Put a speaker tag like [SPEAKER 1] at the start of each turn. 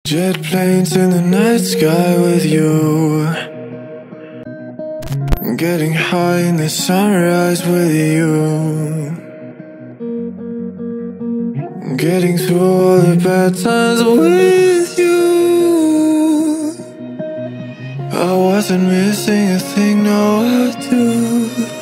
[SPEAKER 1] Jet planes in the night sky with you, getting high in the sunrise with you, getting through all the bad times with you. I wasn't missing a thing, no I do.